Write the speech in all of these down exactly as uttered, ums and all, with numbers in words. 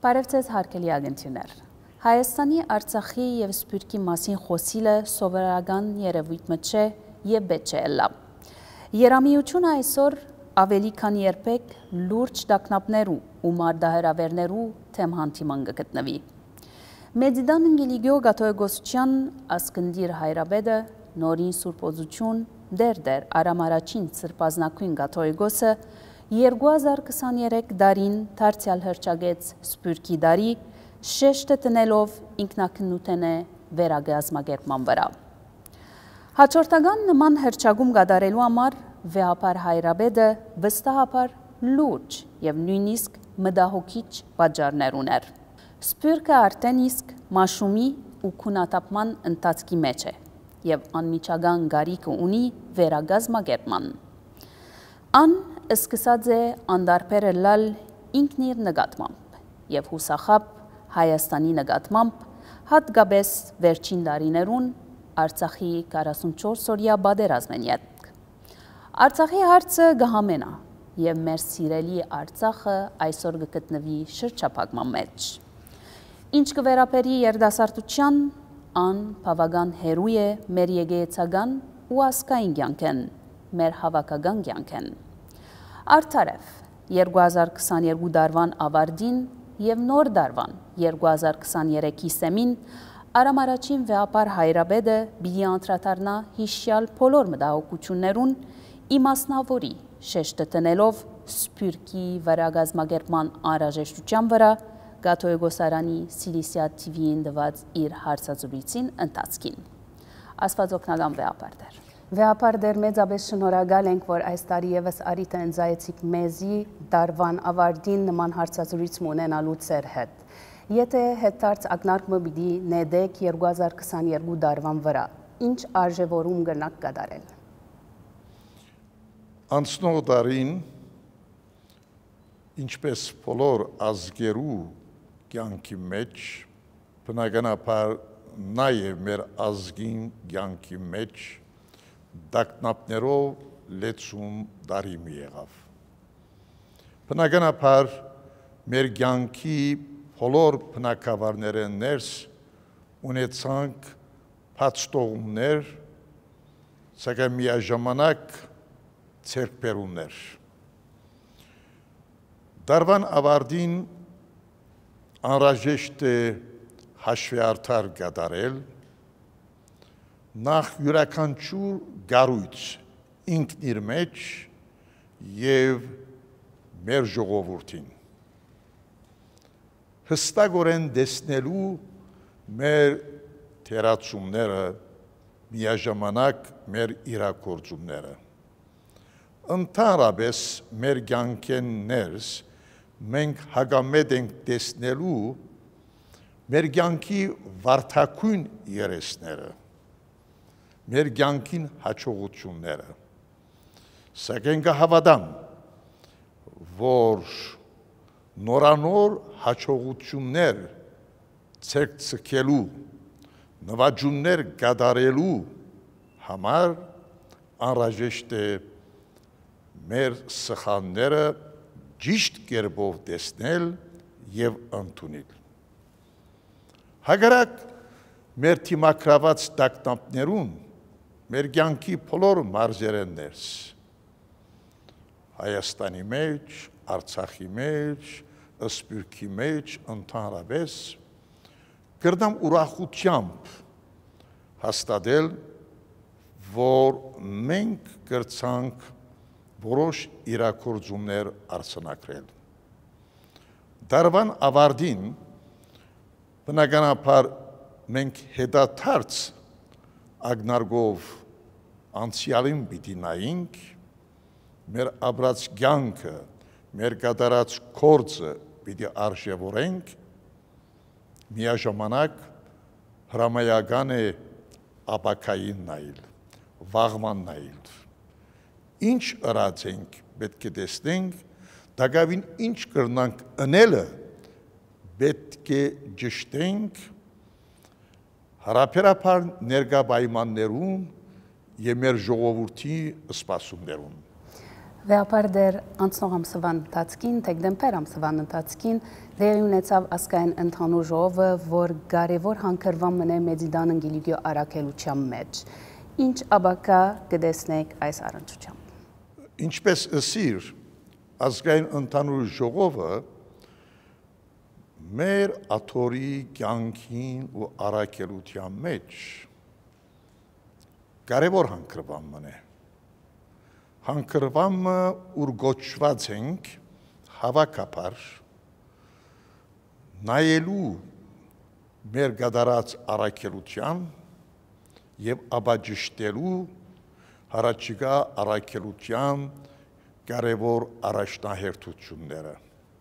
Բարևձեզ հարգելի ագնտյուներ։ Հայաստանի, Արցախի և Սփյուռքի մասին խոսիլը սովորական երևույթ չէ և պետք չէ ըլլա։ Երամիությունը այսօր ավելի քան երբեք լուրջ տագնապներու ու մարտահրավերներու թեմ հանդիման կգտնվի։ Մեծիդան ընկելիգյո գաթողիկոսության ասկնդիր հայրաբեդը նորին սուրբ օծություն դեր դեր Արամ առաջին սրբազնագույն գաթողիկոսը երկու հազար քսաներեք դարին դարձյալ հռչակեց Սփյուռքի դարի շեշտը տնելով ինքնակնութեն է վերագազմագերման վրա։ Հաջորդական նման հռչակում կատարելու համար վեհապար հայրաբեդը վստահաբար լուրջ և նույնիսկ մտահոգիչ պատճառներ ուներ։ Սփյուռքը արդեն իսկ մաշումի ու քննադատման ընթացքի մեջ է և անմիջական կարիք ունի վերագազմագերման։ Ան սկսած է անդարբեր ըլլալ ինքն իր նկատմամբ և հուսախաբ Հայաստանի նկատմամբ, հատկապես վերջին տարիներուն Արցախի քառասունչորս-օրյա պատերազմին ետք։ Արցախի հարցը կհամենա և մեր սիրելի Արցախը այսօր կգտնվի շրջափակման մեջ։ Ինչ կվերապերի երիտասարդության, ան բավական հեռու է մեր եկեղեցական ու ազգային կյանքեն, մեր հավաքական կյանքեն։ Արդարև երկու հազար քսաներկու դարվան ավարտին և նոր դարվան երկու հազար քսաներեքի սեմին Արամ առաջին վեհապար հայրաբեդը պիտի անդրադառնա հիշյալ բոլոր մտահոգություններուն իմասնավորի շեշտը տնելով Սփյուռքի վերագազմագերման անհրաժեշտության վրա գաթողիկոսարանի Սիլիսիա թի վիին տված իր հարցազրույցին ընթացքին։ Աստված օգնական վեհապար դեր։ Վեհապար դեր մեծապես շնորհակալ ենք, որ այս տարի ևս արիթը ընձայեցիք մեզի դարվան ավարտին նման հարցազրույց ունենալու ձեր հետ։ Եթե հետարց ակնարկումը պիտի նետեք երկու հազար քսաներկու դարվան վրա, ինչ արժևորում կրնաք կատարել։ Անցնող տարին, ինչպես բոլոր ազգերու կյանքի մեջ, բնականաբար նաև մեր ազգին կյանքի մեջ տագնապներով լեցուն տարի մի եղավ։ Բնականաբար մեր կյանքի բոլոր բնակավարները ներս ունեցանք փաստողումներ, սակայն միաժամանակ ձեռքբերումներ։ Դարվան ավարտին անհրաժեշտ է հաշվի արդար կատարել նախ յուրաքանչյուր գառույց ինքն իր մեջ և մեր ժողովուրդին հստակորեն տեսնելու մեր թերացումները, միաժամանակ մեր իրագործումները։ Ընդհանրապես մեր կյանքեն ներս մենք հակամետ ենք տեսնելու մեր կյանքի վարդակույն երեսները, մեր կյանքին հաջողությունները, սակայն կհավատամ, որ նորանոր հաջողություններ ձեռք ձգելու, նվաճումներ կատարելու համար անհրաժեշտ է մեր սխալները ճիշտ կերպով տեսնել և ընդունել։ Հակառակ մեր թիմակրաված տագնապներուն մեր կյանքի բոլոր մարզերեն ներս, Հայաստանի մեջ, Արցախի մեջ, Սփյուռքի մեջ, ընդհանրապես, կրնամ ուրախությամբ հաստատել, որ մենք կրցանք որոշ իրագործումներ արձանագրել։ Դարվան ավարտին բնականաբար մենք հետադարձ ակնարկով անցյալին պիտի նայենք, մեր ապրած կյանքը, մեր կատարած գործը պիտի արժևորենք, միաժամանակ հրամայական է ապագային նայել, վաղման նայել։ Ինչ ըրած ենք պետք է տեսնենք, դակավին ինչ կրնանք ընելը պետք է ճշտենք հարաբերաբար ներկա պայմաններում և մեր ժողովրդի սպասումներում։ Վեապար դեր անցնող ամսվան ընթացքին, թեկդեմպեր ամսվան ընթացքին դեղի ունեցավ ասկային ընդհանուր ժողովը, որ կարևոր հանքրվան մնե Մեծիդան ընգիլիգյո առաքելության մեջ։ Ինչ աբակա կդեսնեք այս առնչությամբ։ Ինչպես ըսիր, ազգային ընդհանուր ժողովը մեր աթորի կյանքին ու առաքելության մեջ կարևոր հանքրվան մնե։ Հանքրվամը ուր գոչված ենք հավաքապար նայելու մեր գդարած առաքելության և աբաջշտելու հարաճիգա առաքելության կարևոր առաջնահերթությունները։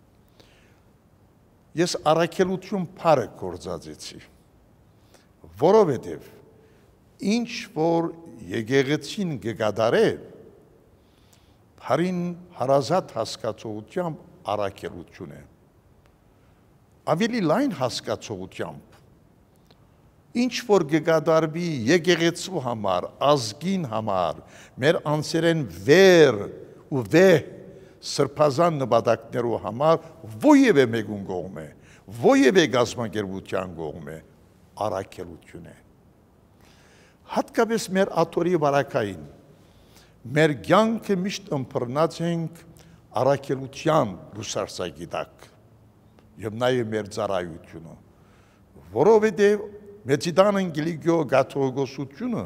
Ես առաքելություն պարը կործածեցի, որովհետև ինչ որ եկեղեցին գգադար է, Հարին հարազատ հասկացողությամբ առաքելություն է։ Ավելի լայն հասկացողությամբ, ինչ որ գգադարվի եկեղեցու համար, ազգին համար, մեր անձերեն վեր ու վեհ սրբազան նպատակներու համար ովևէ մեկուն կողմ է, ովևէ գազམ་ակերպության կողմ է, առաքելություն է։ Հատկապես մեր աթորի վարակային մեր կյանքը միշտ ըմբռնած ենք առաքելության լուսարսագի տակ և նաև մեր ծառայությունը, որովհետև Մեծիդան ընգիլիգյո կաթողիկոսությունը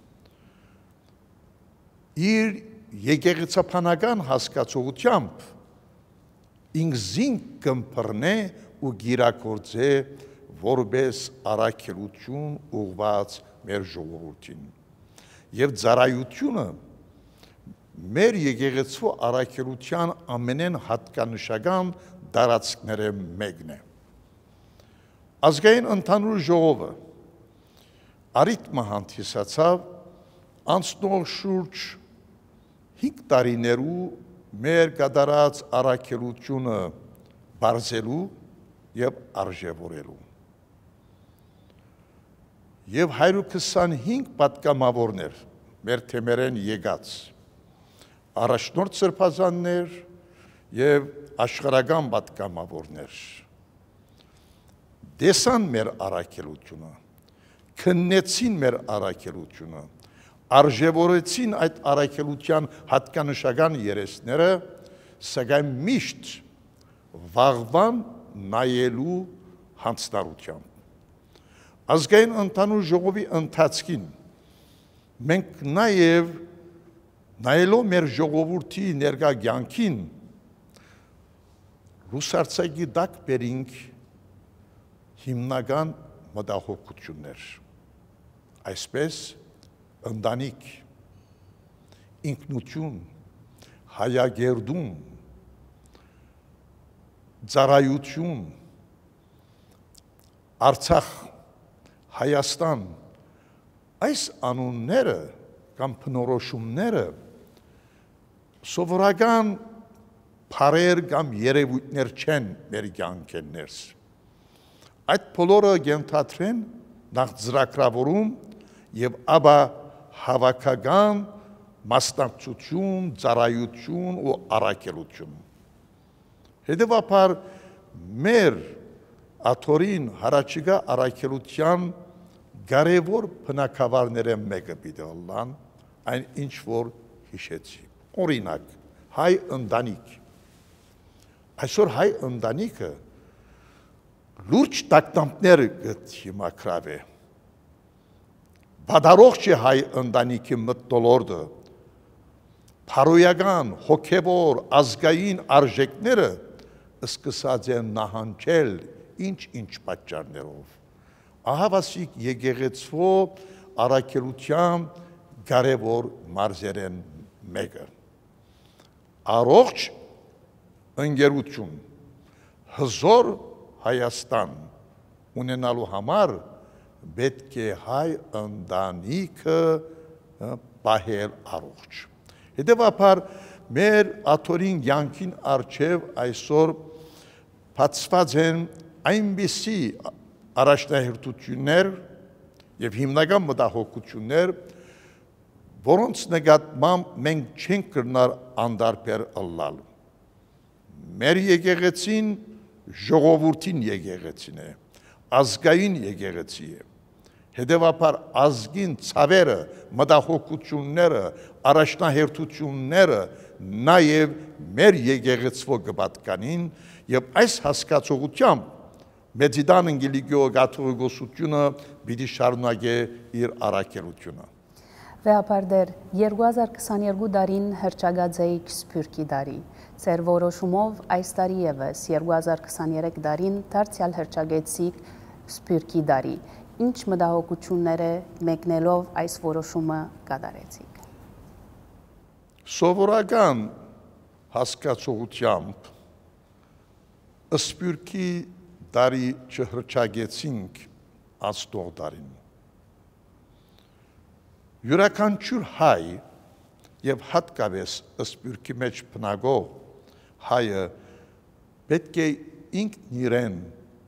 իր եկեղեցապանական հասկացողությամբ ինքզին կըմբռնե ու գիրակորձե որպես առաքելություն ուղղված մեր ժողովրդին և ծառայությունը մեր եկեղեցու առաքելության ամենեն հատկանշական տարածքները մեկն է։ Ազգային ընդհանուր ժողովը առիթմը հանդիսացավ անցնող շուրջ հինգ տարիներու մեր կատարած առաքելությունը բարձելու և արժևորելու։ Եվ հարյուր քսանհինգ պատգամավորներ մեր թեմերեն եկած առաջնորդ սրբազաններ և աշխարհական պատգամավորներ դեսան մեր առաքելությունը, քննեցին մեր առաքելությունը, արժևորեցին այդ առաքելության հատկանշական երեսները, սակայն միշտ վաղվան նայելու հանձնարարությամբ։ Ազգային ընդհանուր ժողովի ընթացքին մենք նաև նայելով մեր ժողովրդի ներկա կյանքին լուսարցակի տակ բերինք հիմնական մտահոգություններ, այսպես ընտանիք, ինքնություն, հայագերդում, ծառայություն, Արցախ, Հայաստան, այս անունները կամ բնորոշումները սովորական փարեր կամ երևույթներ չեն մեր կյանքերներս։ Այդ բոլորը կենթադրեն նախ ծրագրավորում և ապա հավաքական մասնակցություն, ծառայություն ու առաքելություն։ Հետևաբար մեր աթորին հարաճիգա առաքելության կարևոր բնագավառները մեկը պիտի ըլլան, այն ինչ որ հիշեցի։ Օրինակ, հայ ընտանիք։ Այսօր հայ ընտանիքը լուրջ տագնապներ հիմնադրավ է։ Բադարողջ է հայ ընտանիքի մթնոլորտը, փարոյական, հոգևոր, ազգային արժեքները սկսած են նահանջել ինչ-ինչ պատճառներով։ Ահավասիկ եկեղեցու առաքելության կարևոր մարզերեն մեկը։ Առողջ ընկերություն, հզոր Հայաստան ունենալու համար պետք է հայ ընտանիքը պահել առողջ։ Հետևաբար մեր աթորին կյանքին առջև այսօր բացված են այնպիսի առաջնահերթություններ և հիմնական մտահոգություններ, որոնց նկատմամբ մենք չենք կրնար անդարբեր ըլլալ։ Մեր եկեղեցին ժողովրդին եկեղեցին է, ազգային եկեղեցի է։ Հետևաբար ազգին ցավերը, մտահոգությունները, առաջնահերթությունները նաև մեր եկեղեցվո կպատկանին եւ այս հասկացողությամբ Մեծիդան Անգելիկիո կաթողիկոսությունը պիտի շարունակե իր առաքելությունը։ Վեհապար դեր երկու հազար քսաներկու դարին հռչակաձեիք Սփյուռքի դարի։ Ձեր որոշումով այս տարի եւս երկու հազար քսաներեք դարին դարձյալ հռչակեցիք Սփյուռքի դարի։ Ինչ մտահոգությունները մեկնելով այս որոշումը կատարեցիք։ Սովորական հասկացողությամբ Սփյուռքի դարի չհռչակեցինք անցնող դարին։ Յուրաքանչյուր հայ եւ հատկապես Սփյուռքի մեջ բնակող հայը պետք է ինքն իրեն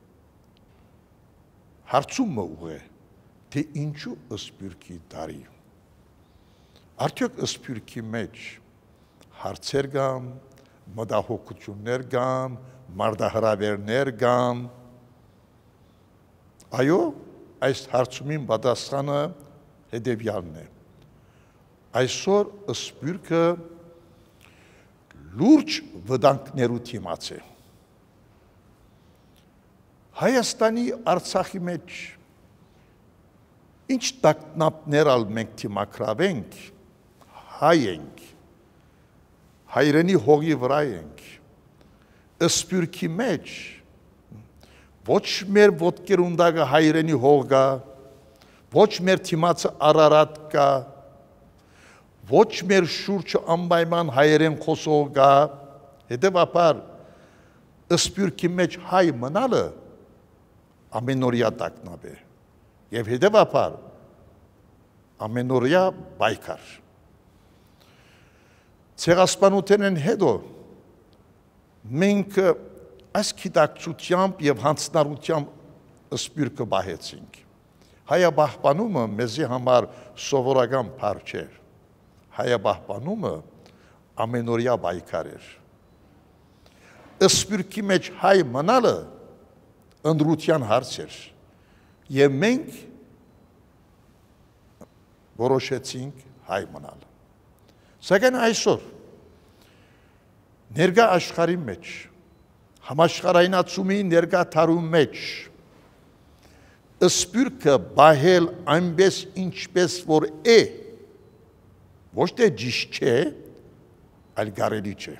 հարցումը ուղղե, թե ինչու Սփյուռքի դարի։ Արդյոք Սփյուռքի մեջ հարցեր կան, մտահոգություններ կան, մարդահրավերներ կան։ Այո, այս հարցումին պատասխանը հետևյալն է։ Այսօր Սփյուռքը լուրջ վտանգներու դիմաց է։ Հայաստանի Արցախի մեջ ինչ տագնապներ ալ մենք դիմակրավենք, հայ ենք, հայրենի հողի վրա ենք, Սփյուռքի մեջ ոչ մեր ոտքերունդագը հայրենի հող կա, ոչ մեր թիմացը Արարատ կա, ոչ մեր շուրջը անպայման հայերեն խոսող կա, հետևաբար Սփյուռքի մեջ հայ մնալը ամենօրյա տագնապ է եւ հետևաբար ամենօրյա պայքար։ Ցեղասպանութենեն հետո մենք այս գիտակցությամբ եւ հանցնառությամբ Սփյուռքը բահեցինք։ Հայաբահբանումը մեզի համար սովորական բառ չէր։ Հայաբահբանումը ամենօրյա պայքար էր։ Սփյուռքի մեջ հայ մնալը ընդրության հարց էր եւ մենք որոշեցինք հայ մնալ։ Սակայն այսօր ներկա աշխարհի մեջ համաշխարհայնացումի ներկա թարում մեջ Սփյուռքը բահել այնպես ինչպես որ է ոչ թե ճիշտ չէ, այլ կարելի չէ։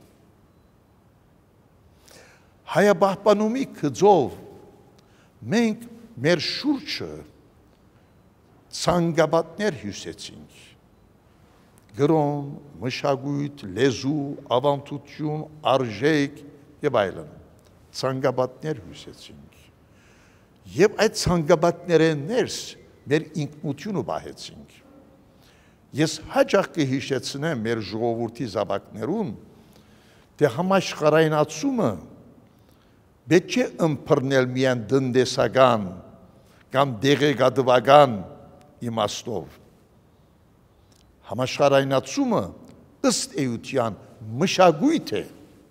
Հայաբահբանումի գծով մենք մեր շուրջը ցանգապատներ հյուսեցինք։ Գրոն, մշակույթ, լեզու, ավանդություն, արժեք եւ այլն։ Ցանգապատներ հյուսեցինք։ Եվ այդ ցանգապատները ներս մեր ինքնությունը բահեցինք։ Ես հաճախ կհիշեցնեմ մեր ժողովրդի զավակներուն, թե համաշխարհայնացումը պետք չէ ըմբռնել միայն տնտեսական կամ դեղեկատվական իմաստով։ Համաշխարհայնացումը ըստ էության մշակույթ է։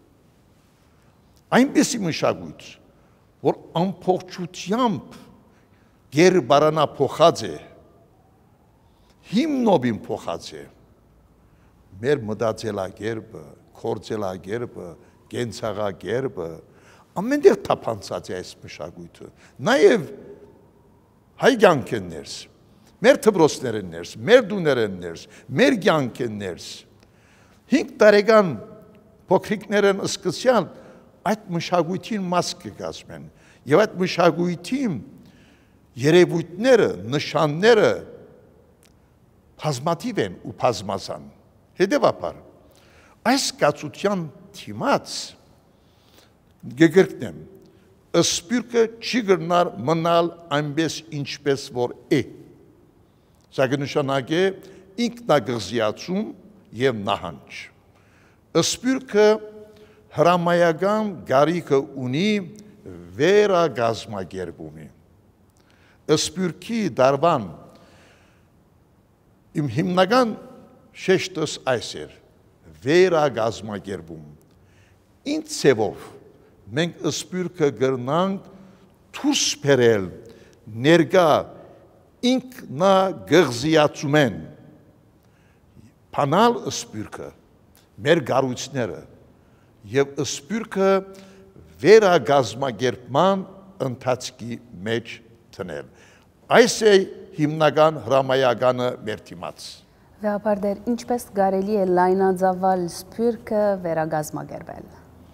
Այնպիսի մշակույթ, որ ամբողջությամբ գերբարանափոխած է, հիմնովին փոխած է։ Մեր մտածելակերպը, գործելակերպը, կենցաղակերպը ամենտեղ թափանցած է այս մշակույթը, նաև հայ կյանքեն ներս, մեր դպրոցներն ներս, մեր դուներն ներս, մեր կյանքեն ներս, հինգ տարեկան փոքրիկներն սկսյալ այդ մշակույթին մաս կկազմեն, եւ այդ մշակույթին երևույթները, նշանները բազմաթիվ են ու բազմազան։ Հետևաբար այս կացության դիմաց գգրտնեմ, Սփյուռքը չի գրնար մնալ այնպես ինչպես որ է։ Սա կնշանակե ինքնագղզիացում եւ նահանջ։ Սփյուռքը հրամայական գարիքը ունի վերագազմագերբումի։ Սփյուռքի դարբան իմ հիմնական շեշտս այս էր, վերագազմագերբում։ Ինչ ցևով մենք սպյուրքը գրնանք թուս բերել ներգա ինքնա գղզիացումեն, փանալ սպյուրքը, մեր գառույցները և սպյուրքը վերագազմագերբման ընթացքի մեջ թնել։ Այս է հիմնական հրամայականը մեր դիմաց։ Վեհապարդեր, ինչպես կարելի է լայնածավալ սփյուռքը վերագազմագերբել։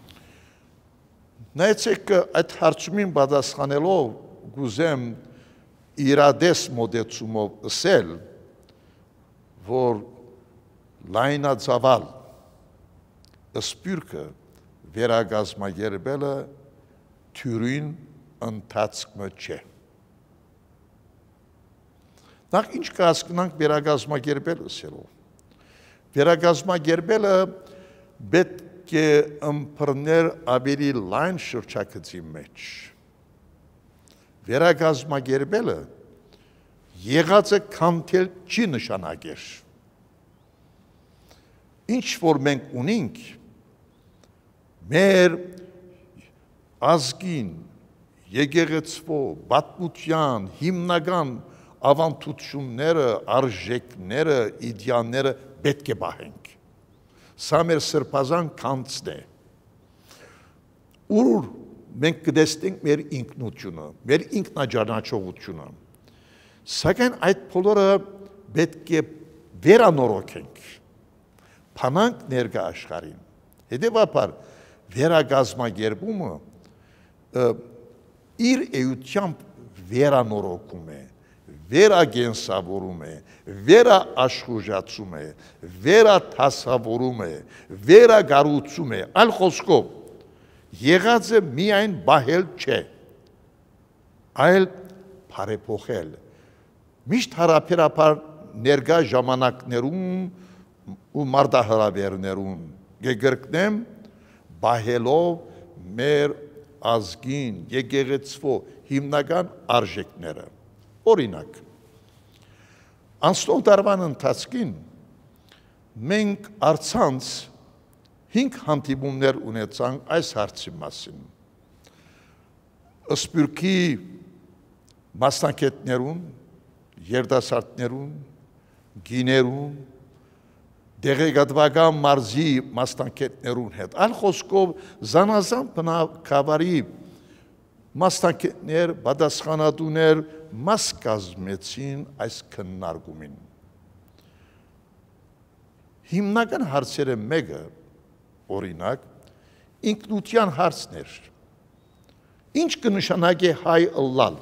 Նայեցեք այդ հարցումին պատասխանելով գուզեմ իրադես մոդեցումով ասել, որ լայնածավալ սփյուռքը վերագազմագերբելը թյուրին ընթացքը չէ։ Նախ ինչ կհասկանանք վերագազմագերբել ասելով։ Վերագազմագերբելը պետք է ըմբռներ ավելի լայն շրջակցի մեջ։ Վերագազմագերբելը եղածը քանդել չի նշանակեր։ Ինչ որ մենք ունենք մեր ազգին, եկեղեցվո, պատմության, հիմնական ավանդությունները, արժեքները, իդեալները պետք է պահենք։ Սա մեր սրբազան կանցն է։ Ուր մենք կտեսնենք մեր ինքնությունը, մեր ինքնաճանաչողությունը։ Սակայն այդ բոլորը պետք է վերանորոգենք, փանանք ներկա աշխարհին։ Հետևաբար վերագազմագերբումը իր էությամբ վերանորոգում է, վերագենսավորում է, վերաաշխուժացում է, վերաթասավորում է, վերագառուցում է, այլ խոսքով եղածը միայն բահել չէ, այլ բարեփոխել։ Միշտ հարաբերաբար ներկա ժամանակներում ու մարտահրավերներում կգրկնեմ բահելով մեր ազգին, եկեղեցվո հիմնական արժեքները։ Օրինակ, անցնող տարվան ընթացքին մենք առցանց հինգ հանդիպումներ ունեցանք այս հարցի մասին։ Սփյուռքի մասնակիցներուն, երիտասարդներուն, գիներուն, դեղեկատվական մարզի մասնակիցներուն հետ։ Այլ խոսքով զանազան բնակավարի մասնակիցներ, պատասխանատուներ մաս կազմեցին այս քննարկումին։ Հիմնական հարցերը մեկը, օրինակ, ինքնության հարցն էր։ Ինչ կնշանակի հայ ըլլալ։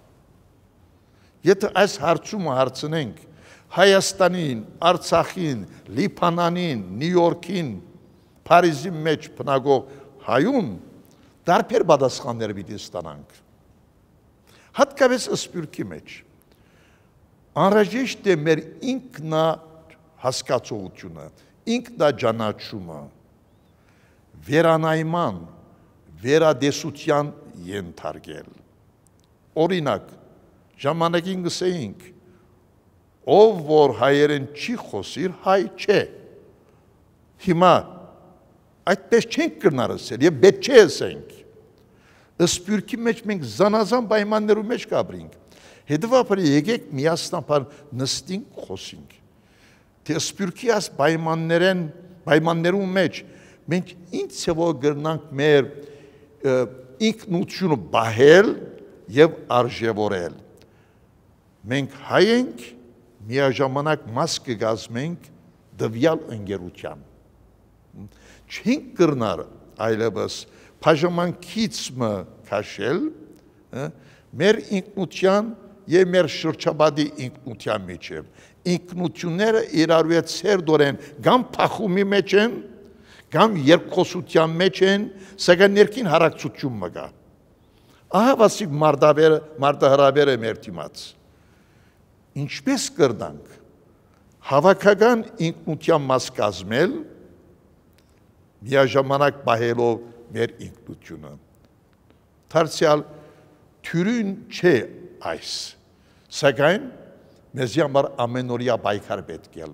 Եթե այս հարցումը հարցնենք Հայաստանին, Արցախին, Լիբանանին, Նյու Յորքին, Փարիզի մեջ բնակող հայուն դարբեր պատասխաններ պիտի ստանանք։ Հատկապես սփյուռքի մեջ անհրաժեշտ է մեր ինքնա հասկացողությունը, ինքնաճանաչումը, վերանայման, վերադեսության ենթարկել։ Օրինակ, ժամանակին գսեինք, ով որ հայերեն չի խոսիր, հայ չէ։ Հիմա այդպես չենք կրնար ասել և պետք չէ ասենք։ Սփյուռքի մեջ մենք զանազան պայմաններու մեջ կապրինք։ Հետևաբար եկեք միասնաբար նստենք խոսենք։ Թե սփյուռքի այս պայմաններեն պայմաններու մեջ մենք ինչ ցավով կրնանք մեր ինքնությունը բահել և արժևորել։ Մենք հայ ենք, միաժամանակ մաս կգազմենք դվյալ ընկերության։ Չենք կրնար այլևս բաժանմունքից մը քաշել մեր ինքնության և մեր շրջապատի ինքնության միջև։ Ինքնությունները իրարու հետ սերտորեն կամ փախումի մեջ են, կամ երկխոսության մեջ են, սակայն ներքին հարակցություն մը կա։ Ահա վասիկ մարտահրավերը մեր դիմաց։ Ինչպես կրնանք հավաքական ինքնության մաս կազմել, միաժամանակ պահելով մեր ինքնությունը։ Դարձյալ թյուրին չէ այս, սակայն մեզի համար ամենօրյա պայքար պետք է լա,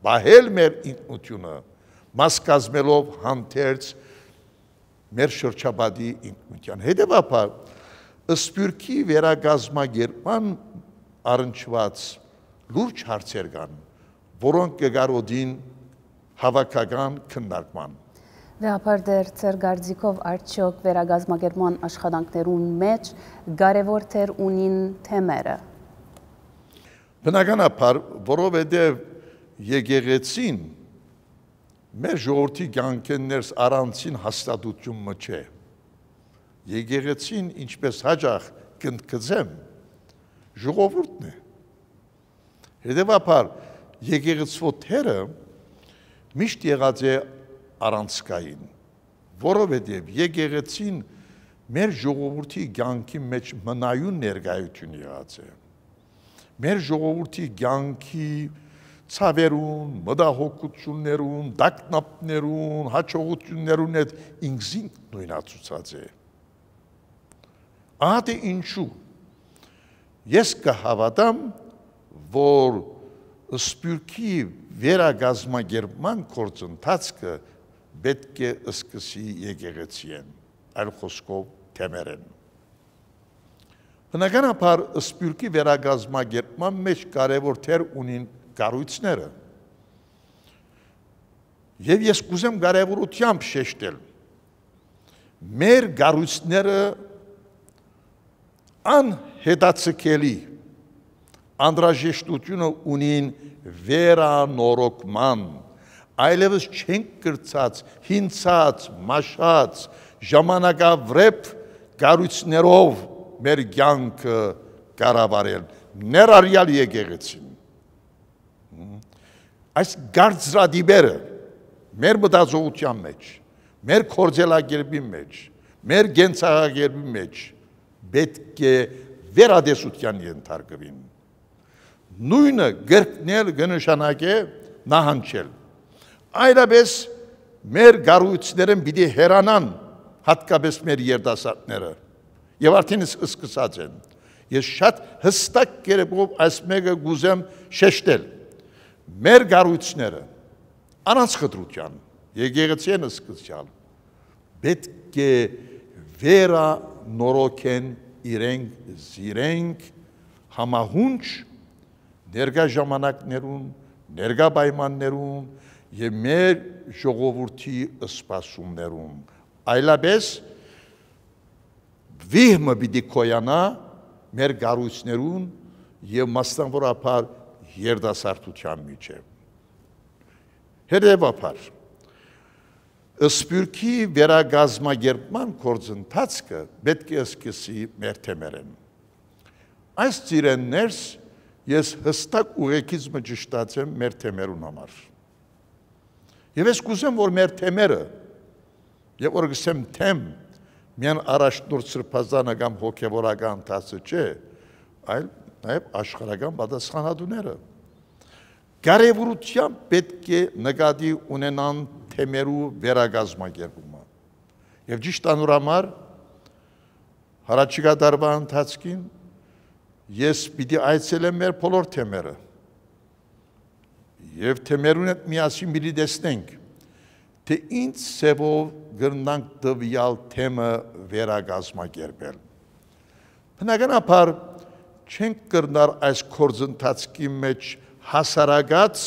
բահել մեր ինքնությունը, մաս կազմելով հանդերձ մեր շրջապատի ինքնության։ Հետևաբար, սփյուռքի վերագազմագերման առնչված լուրջ հարցեր կան, որոնք կգարոդին հավաքական քննարկման։ Դեպի դեր ծեր գարձիկով արդյոք վերագազմագերման աշխատանքներուն մեջ կարևոր դեր ունին թեմերը։ Բնականաբար, որովհետև եկեղեցին մեր ժողովրդի կյանքերս առանցին հաստատություն չէ։ Եկեղեցին ինչպես հաճախ կընդգծեմ, ժողովուրդն է։ Հետևաբար եկեղեցու թերը միշտ եղած է առանցքային, որովհետև եկեղեցին մեր ժողովրդի կյանքի մեջ մնայուն ներկայություն եղած է։ Մեր ժողովրդի կյանքի ցավերուն, մտահոգություններուն, դակնապներուն, հաջողություններուն հետ ինքզին նույնացուցած է։ Ահա թե ինչու ես կհավատամ, որ սփյուռքի վերագազմագերման գործընթացը պետք է սկսի եկեղեցին, այլ խոսքով թեմերեն։ Բնականաբար սփյուռքի վերագազմագերման մեջ կարևոր դեր ունին կառույցները։ Եվ ես կուզեմ կարևորությամբ շեշտել, մեր կառույցները անհետաձգելի անդրաժեշտությունը ունին վերանորոգման, այլևս չենք կրծած, հինցած, մաշած, ժամանակավրեպ կառույցներով մեր կյանքը կառավարել, ներառյալ եկեղեցին։ Այս գարձրադիբերը մեր մտածողության մեջ, մեր քորձելակերպի մեջ, մեր գենցաղագերպի մեջ պետք է վերադեսության ենթարկվին։ Նույնը գրկնել կնշանակե նահանջել։ Այլապես մեր կառույցներն պիտի հեռանան, հատկապես մեր երիտասարդները, եւ արդեն սկսած են։ Ես շատ հստակ կերպով այս մեկը կուզեմ շեշտել։ Մեր կառույցները առանց խտրության, եկեղեցին սկսյալ, պետք է վերանորոգեն իրենք զիրենք համահունչ ներկա ժամանակներուն, ներկա պայմաններուն եւ մեր ժողովրդի սպասումներուն։ Այլապես վիհմը պիտի կոյանա մեր կառույցներուն եւ մասնավորապես երիտասարդության միջեւ։ Հետևաբար սփյուռքի վերագազմագերման գործընթացը պետք է սկսի մեր թեմերեն։ Այս ծիրեններս ես հստակ ուղեկից մջշտացեմ մեր թեմերուն համար։ Եվ ես կուզեմ, որ մեր թեմերը, եւ որ գսեմ թեմ, միան առաջնորդ սրբազանը կամ հոգևորական տասը չէ, այլ նաեւ աշխարհական պատասխանատուները։ Կարևորությամբ պետք է նկատի ունենան թեմերու վերագազմագերումը։ Եվ ճիշտ անորամար հարաճիգա դարվա ընթացքին ես պիտի այցելեմ մեր բոլոր թեմերը։ Եվ թեմերուն հետ միասին պիտի տեսնենք, թե ինչ սևով գրնանք տվյալ թեմը վերագազմագերբել։ Բնականաբար չենք կրնար այս գործընթացքի մեջ հասարակած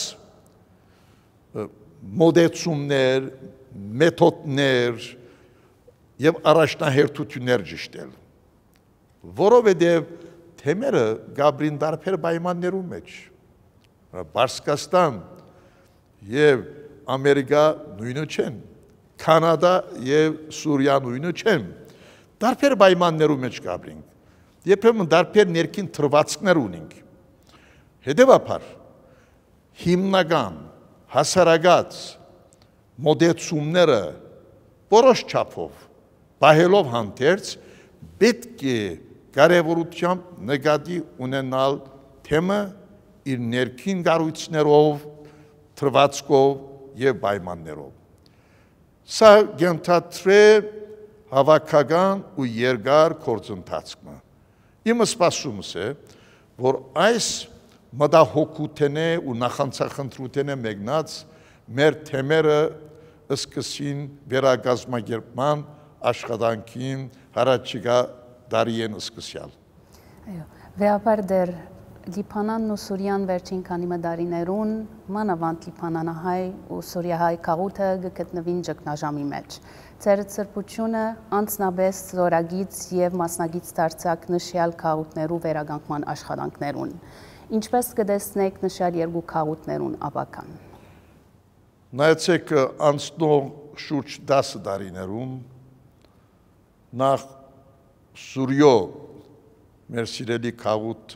մոդեցումներ, մեթոդներ եւ առաջնահերթություններ ճշտել, որովհետեւ թեմերը գաբրին դարբեր պայմաններում մեջ, Պարսկաստան եւ Ամերիկա նույնը չեն, Կանադա եւ Սուրիա նույնը չեն, դարբեր պայմաններում մեջ գաբրին, երբեմն դարբեր ներքին թրվածքներ ունենք, հետևաբար հիմնական հասարակած մոդեցումները որոշ չափով պահելով հանդերձ պետք է կարևորությամբ նկատի ունենալ թեմը իր ներքին կառույցներով, թրվածքով եւ պայմաններով։ Սա գենթատրե հավաքական ու երկար գործընթացը։ Իմ սպասումս է, որ այս մտահոգութենե ու նախանցախնդրութենե մեկնած մեր թեմերը սկսին վերագազմագերման աշխատանքին հարաճիգա դարիեն սկսյալ։ Այո, վեապար դեր Լիբանանն ու Սուրիան վերջին քանի մդարիներուն մանավանդ լիբանանահայ ու սուրիահայ քաղուտը գտնվին ճգնաժամի մեջ։ Ձեր ցրպությունը անձնաբես զորագից եւ մասնագից դարձակ նշյալ քաղուտներու վերագանքման աշխատանքներուն։ Ինչպես կտեսնեք նշյալ երկու քաղուտներուն ապական։ Նայեցեք անցնող շուրջ դասը դարիներում նախ Սուրիո մեր սիրելի քաղուտ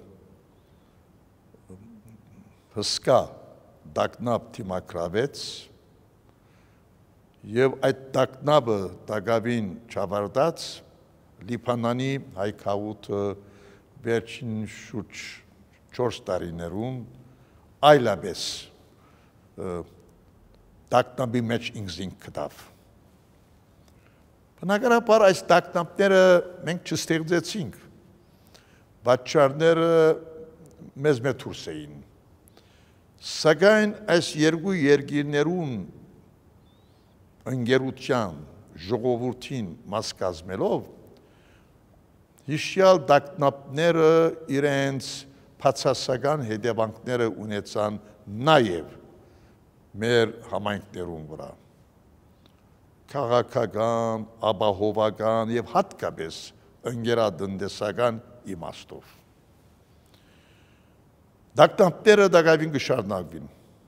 հսկա դակնապ թիմակրավեց եւ այդ դակնապը դակավին չավարտած Լիբանանի հայ քաղուտը վերջին շուրջ չորս տարիներում այլապես դակնապի մեջ ինքզին կդավ։ Բնականաբար այս դակնապները մենք չստեղծեցինք, պատճառները մեզ մեթուրս էին։ Սակայն այս երկու երկիրներուն ընկերության ժողովրդին մաս կազմելով հիշյալ դակնապները իրենց բացասական հետևանքները ունեցան նաև մեր համայնքներուն վրա քաղաքական, ապահովական եւ հատկապես ընկերատնտեսական իմաստով։ Դակնապները դակավին կշարունակվին։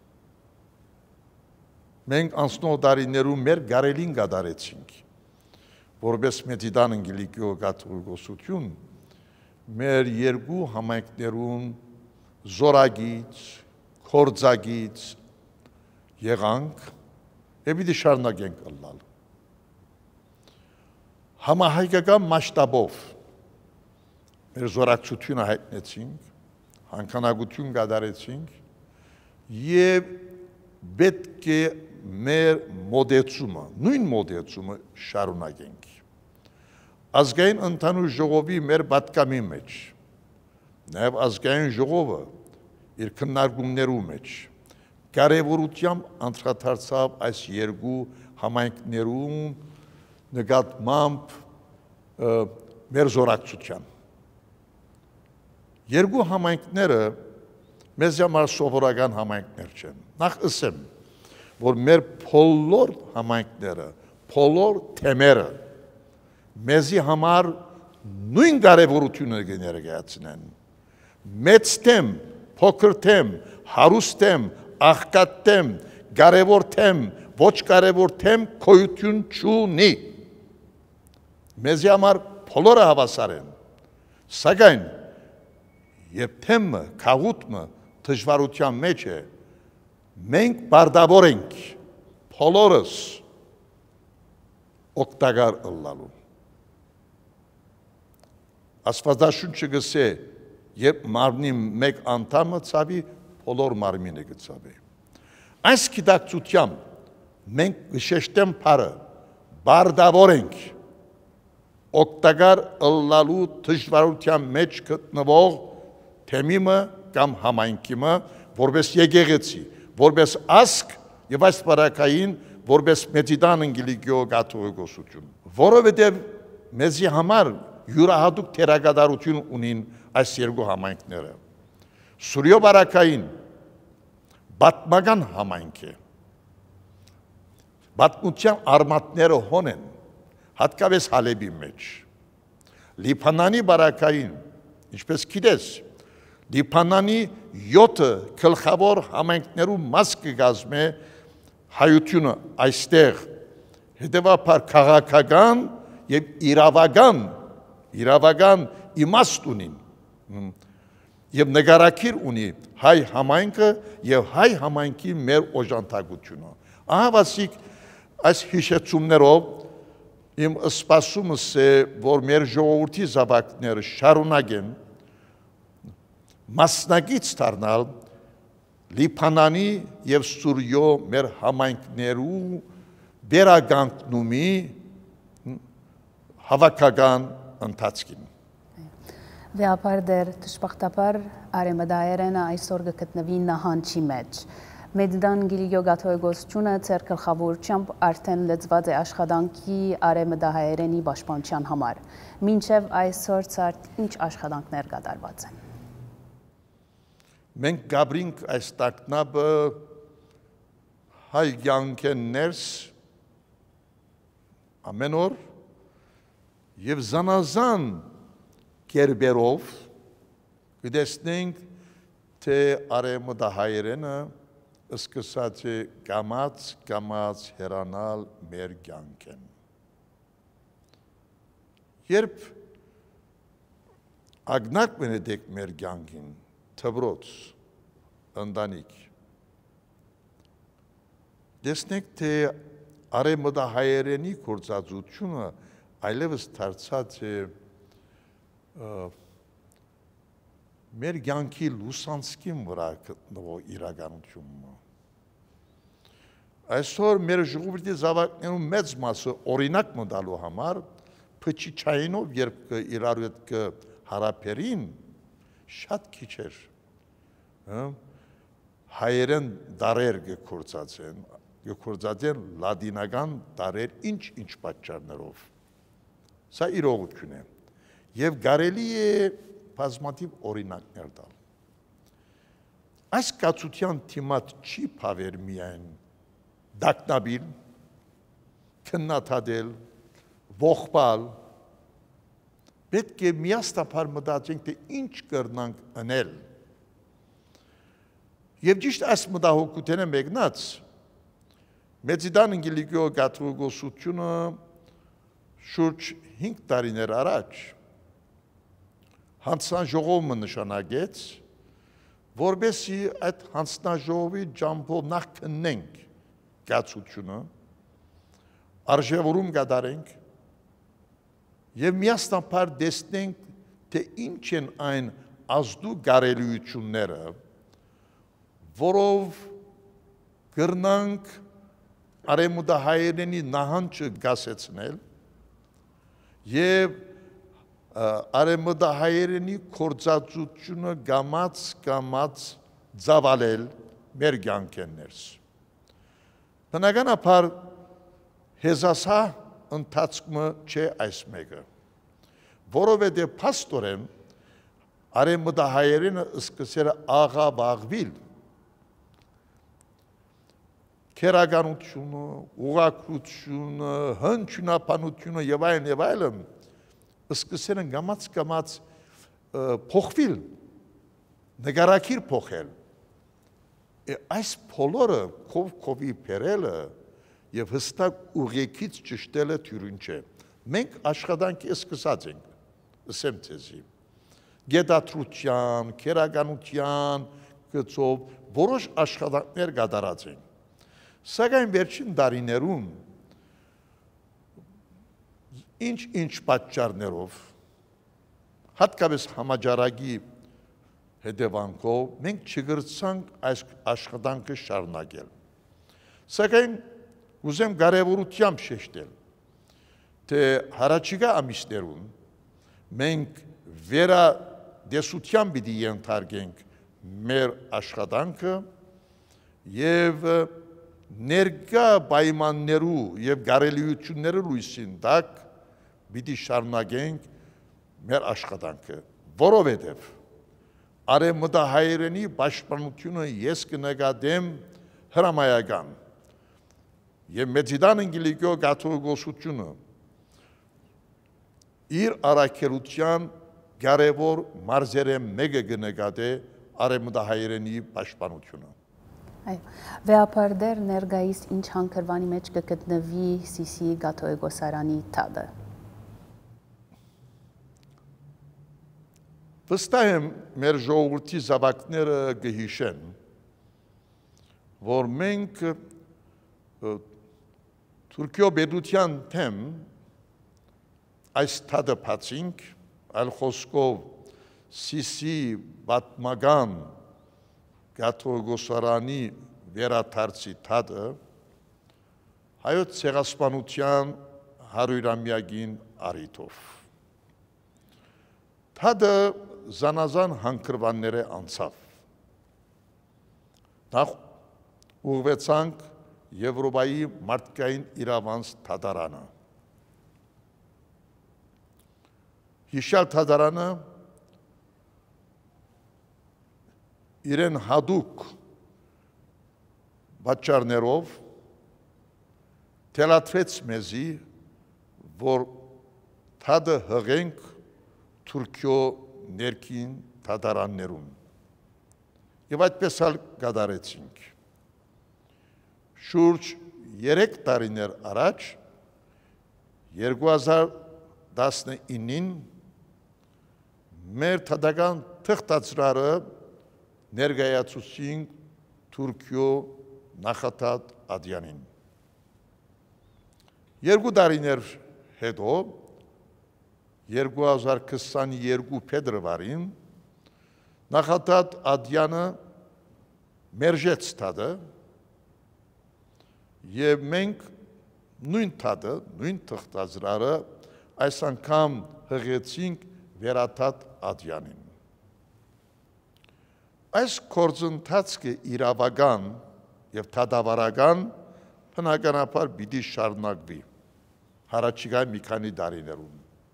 Մենք անցնող տարիներում մեր գարելին կատարեցինք, որպես Մեծիդան Անգելիկիո կաթողիկոսություն, մեր երկու համայնքներուն զորագից, կորձագից եղանք եւ պիտի շարունակենք ըլլալ։ Համահայկական մասշտաբով մեր զորակցությունը հայտնեցինք, հանքանակություն կատարեցինք եւ պետք է մեր մոդեցումը, նույն մոդեցումը շարունակենք։ Ազգային ընդհանուր ժողովի մեր պատկամի մեջ, նաեւ ազգային ժողովը իր քննարկումներու մեջ կարևորությամբ անդրադարձավ այս երկու համայնքներուն նկատմամբ մեր զորակցության։ Երկու համայնքները մեզ համար սովորական համայնքներ չեն։ Նախ ասեմ, որ մեր բոլոր համայնքները, բոլոր թեմերը մեզի համար նույն կարևորությունը կներկայացնեն։ Մեծ թեմ, փոքր թեմ, հարուստ թեմ, աղքատ թեմ, կարևոր թեմ, ոչ կարևոր թեմ գոյություն չունի։ Մեզի համար բոլորը հավասար են։ Սակայն երբ թեմը, քաղուտը դժվարության մեջ է, մենք բարդավոր ենք բոլորս օգտակար ըլլալու։ Աստվածաշունչը գսե, երբ մարմնի մեկ անդամը ցավի, բոլոր մարմինը կցավի։ Այս գիտակցությամբ մենք կշեշտեմ բառը բարդավոր ենք օգտակար ըլլալու դժվարության մեջ գտնվող թեմիմը կամ համայնքիմը, որպես եկեղեցի, որպես ազգ եւ այս բարակային, որպես Մեծիդան Անգելիկիո կաթողիկոսություն, որովհետեւ մեզի համար յուրահատուկ թերակատարություն ունին այս երկու համայնքները։ Սուրիո բարակային պատմական համայնք է։ Պատմության արմատները հոն են, հատկապես Հալեբի մեջ։ Լիբանանի բարակային, ինչպես գիտես, Լիբանանի յոթ գլխավոր համայնքներու մաս կգազմե հայությունը այստեղ հետևաբար քաղաքական եւ իրավական իրավական իմաստ ունին եւ նկարակիր ունի հայ համայնքը եւ հայ համայնքի մեր օժանդակությունը։ Ահա վասիկ այս հիշեցումներով իմ սպասումս է, որ մեր ժողովրդի զավակները շարունակեն մասնագից դառնալ Լիբանանի եւ Սուրիո մեր համայնքներու վերագանքնումի հավաքական ընթացքին։ Վեապար դեր թշպախտապար արեմդայերենը այսօր գտնվի նահանջի մեջ։ Մեդդան գիլիգյո գաթոյգոսությունը ծեր գլխավորությամբ արդեն լծված է աշխատանքի արեմդահայերենի պաշտպանության համար։ Մինչև այսօր ցարտ ինչ աշխատանքներ կատարված են։ Մենք գաբրինք այս տակնաբը հայ կյանքներս ամեն օր եւ զանազան կերպերով գտեսնենք թե արեմդահայերենը սկսած է կամած կամած հեռանալ մեր կյանքեն։ Երբ ագնակ մենեդեք մեր կյանքին, թբրոց, ընտանիք, տեսնենք թե արեմդահայերենի գործածությունը այլևս դարձած է մեր կյանքի լուսանցքին վրա գտնվող իրականությունը։ Այսօր մեր ժողովրդի զավակներու մեծ մասը օրինակ մտալու համար փչիչայինով երբ իրար հետ հարաբերին շատ քիչ էր հայերեն դարեր գործածեն, գործածեն լադինական դարեր ինչ-ինչ պատճառներով։ Սա իրողություն է։ Եվ կարելի է բազմաթիվ օրինակներ տալ։ Այս կացության թիմատ չի փավեր միայն դակնաբիլ, քննադատել, ողբալ, պետք է միասնապար մտածենք, թե ինչ կրնանք անել։ Եվ ճիշտ այս մտահոգությունը մեկնած Մեծիդան Գիլիգյո գաթողիկոսությունը շուրջ հինգ տարիներ առաջ հանձնաժողովը նշանակեց, որպեսզի այդ հանձնաժողովի ջամփով նախ քննենք կացությունը, արժևորում կատարենք եւ միասնապար տեսնենք, թե ինչ են այն ազդու գարելիությունները, որով կրնանք արեմուդահայերենի նահանջը գասեցնել եւ արեմուդահայերենի կործածությունը գամած գամած ծավալել մեր կյանքներս։ Բնականաբար հեզասա ընթացքը չէ այս մեկը, որովհետև փաստորեն արեմուդահայերենը սկսել է աղավաղվել քերականությունը, ուղղակրությունը, հնչյունաբանությունը եւ այլն եւ այլն սկսել են գամած-գամած փոխվել, նկարակիր փոխել։ Այս բոլորը քով-քովի բերելը եւ հստակ ուղեկից ճշտելը թյուրին չէ։ Մենք աշխատանքի սկսած ենք, ասեմ ցեզի։ Գետատրության, քերականության գծով որոշ աշխատանքներ կատարած են։ Սակայն վերջին տարիներում ինչ-ինչ պատճառներով, հատկապես համաճարակի հետևանքով, մենք չգրցանք այս աշխատանքը շարունակել։ Սակայն ուզեմ կարևորությամբ շեշտել, թե հարաճիգա ամիսներում մենք վերադեսության պիտի ենթարկենք մեր աշխատանքը եւ ներկա պայմաններու եւ գարելիությունները լույսին տակ պիտի շարունակենք մեր աշխատանքը, որովհետև արեմուդահայերենի պաշտպանությունը ես կնկատեմ հրամայական եւ Մեծիդան Գիլիգյո գաթողիկոսությունը իր առաքելության կարևոր մարզերը մեկը կնկատե արեմուդահայերենի պաշտպանությունը։ Այո, վեապար դեր ներկայիս ինչ հանքրվանի մեջ կգտնվի Սիսի գաթողիկոսարանի թադը։ Վստահ եմ մեր ժողովրդի զավակները կհիշեն, որ մենք Թուրքիո պետության թեմ այս թադը բացինք, այլ խոսքով Սիսի պատմական գաթողիկոսարանի վերադարձի թադը հայոց ցեղասպանության հարյուրամյակին առիթով։ Թադը զանազան հանգրվանները անցավ։ Նախ ուղղվեցանք Եվրոպայի մարդկային իրավանց թադարանը։ Հիշյալ թադարանը իրեն հատուկ պատճառներով թելադրեց մեզի, որ թադը հղենք Թուրքիո ներքին թադարաններում։ Եվ այդպես էլ կատարեցինք։ Շուրջ երեք տարիներ առաջ երկու հազար տասնինին մեր թադական թղթածրարը ներկայացուցինք Թուրքիո նախատատ Ադյանին։ Երկու տարիներ հետո երկու հազար քսաներկու փետրվարին նախատատ Ադյանը մերժեց թադը եւ մենք նույն թադը, նույն թղթածրարը այս անգամ հղեցինք վերաթատ Ադյանին։ Այս գործընթացը իրավական եւ թադավարական բնականաբար պիտի շարունակվի հարաճիգայ մի քանի տարիներում։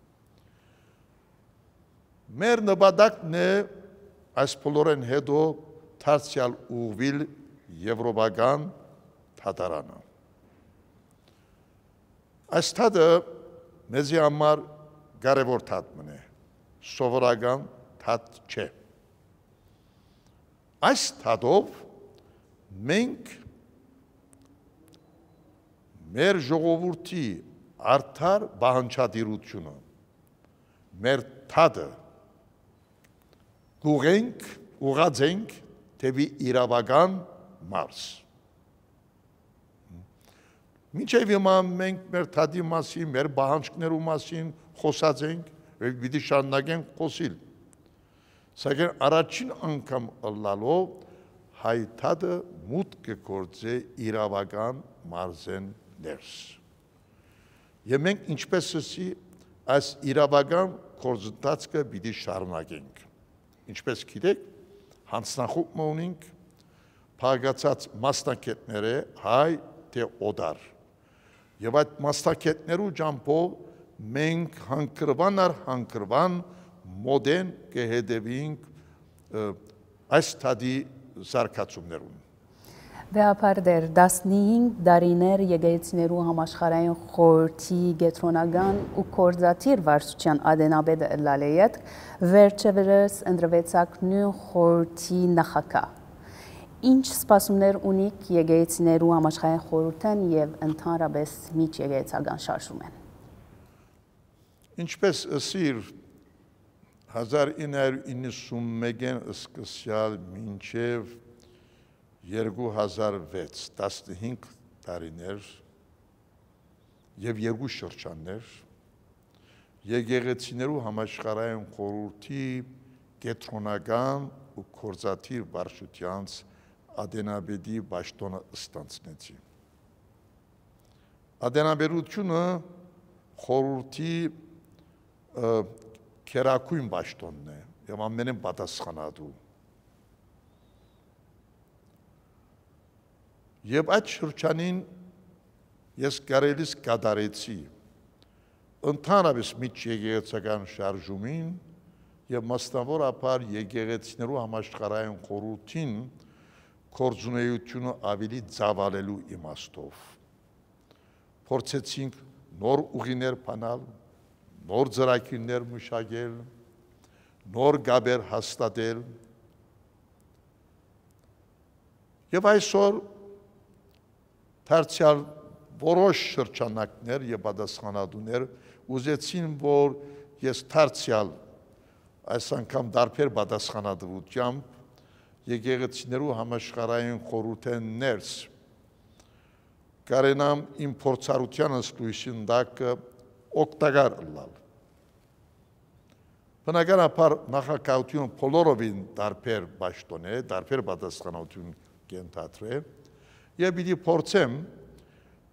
Մեր նպատակն է այս բոլորեն հետո դարձյալ ուղղվել եվրոպական թադարանը։ Այս թադը մեզի համար կարևոր թադ մնե, սովորական թադ չէ։ Այս թադով մենք մեր ժողովրդի արդար բանջադիրությունը, մեր թադը գուղենք, ուղածենք թեպի իրավական մարզ։ Մինչև հիմա մենք մեր թադի մասին, մեր բանջկներու մասին խոսած ենք, և պիտի շարունակենք խոսիլ։ Սակայն առաջին անգամ ըլլալով հայ թադը մուտք կգործե իրավական մարզեն ներս։ Եվ մենք ինչպես ասի, այս իրավական գործընթացը պիտի շարունակենք։ Ինչպես գիտեք, հանձնախումբ ունենք փակացած մասնակիցները հայ թե օդար։ Եվ այդ մասնակիցներու ճամփով մենք հանգրվան առ հանգրվան մոդեն կհետևենք այս թադի զարգացումներուն։ Վեհապար դեր տասնհինգ տարիներ եկեղեցիներու համաշխարհային խորհրդի գետրոնական ու կորզաթիր վարչության ադենաբեդը ըլլալ է յետ, վերջևերս ընտրվեցաք նույն խորհրդի նախագահ։ Ինչ սպասումներ ունիք եկեղեցիներու համաշխարհային խորհուրդեն եւ ընդհանրապես միջեկեղեցական շարժումեն։ Ինչպես ասիր հազար ինը հարյուր իննսունմեկն սկսյալ մինչև երկու հազար վեց, տասնհինգ տարիներ և երկու շրջաններ, եկեղեցիներու համաշխարհային խորհրդի կենտրոնական ու գործադիր վարչությանց ադենաբեդի պաշտոնը ստանձնեցի։ Ադենաբերությունը խորհրդի քերակույն պաշտոնն է և ամենեն պատասխանատու։ Եվ այդ շրջանին ես կարելիս կատարեցի ընդհանրապես միջեկեղեցական շարժումին և մասնավորապես եկեղեցիներու համաշխարհային խորհրդին գործունեությունը ավելի ծավալելու իմաստով։ Փորձեցինք նոր ուղիներ բանալ, նոր ծրագիրներ մշակել, նոր գաբեր հաստատել և այսօր դարձյալ որոշ շրջանակներ և պատասխանատուներ ուզեցին, որ ես դարձյալ այս անգամ տարբեր պատասխանատվությամբ եկեղեցիներու համաշխարհային խորհրդեն ներս կարենամ իմ փորձառությանս լույսին տակը օգտակար ըլլալ։ Բնականաբար նախագահությունը բոլորովին տարբեր պաշտոն է, տարբեր պատասխանատվություն կենթադրե և պիտի փորձեմ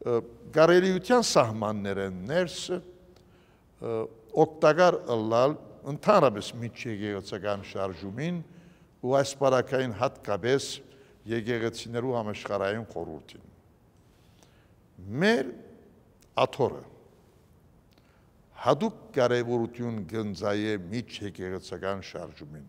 կարելիության սահմաններեն ներս օգտակար ըլլալ ընդհանրապես միջեկեղեցական շարժումին ու այս բարակային հատկապես եկեղեցիներու համաշխարհային խորհրդին։ Մեր աթորը հadoop կարևորություն գնձայե միջեկեղեցական շարժումին։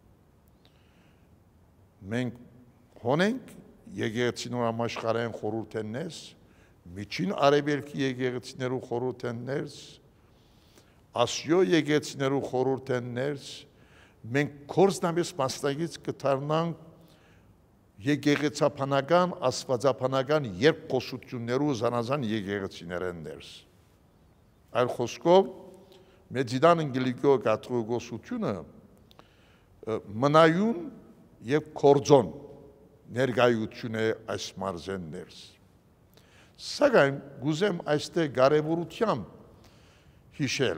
Մենք հոնենք եկեղեցիներու համաշխարհային խորհուրդներս, միջին արևելքի եկեղեցիներու խորհուրդներս, Ասիո եկեղեցիներու խորհուրդներս, մենք կորզնամես մասնագից կդառնանք եկեղեցապանական, աստվածապանական երկխոսություններու զանազան եկեղեցիներեններս։ Այլ խոսքով մեծիդան անգլիկո կաթողիկոսությունը մնայուն եւ կորձոն ներկայություն է այս մարզեններս։ Սակայն գուզեմ այստեղ կարևորությամբ հիշել,